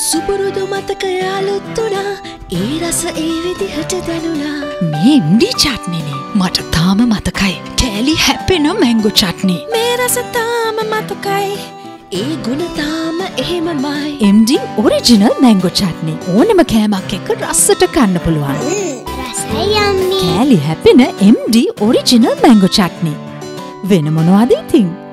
සුපුරුදු මතකය අලුත් වුණා ඒ රස ඒ විදිහට දැනුණා මේ MD චට්නිනේ මට තාම මතකයි කෑලි හැපෙන මැංගෝ චට්නි මේ රස තාම මතකයි ඒ ගුණ තාම එහෙමමයි MD ඔරිජිනල් මැංගෝ චට්නි ඕනෙම කෑමක් එක්ක රස්සට කන්න පුළුවන් රසයි යම්මි කෑලි හැපෙන MD ඔරිජිනල් මැංගෝ චට්නි වෙන මොනවද ඉතින්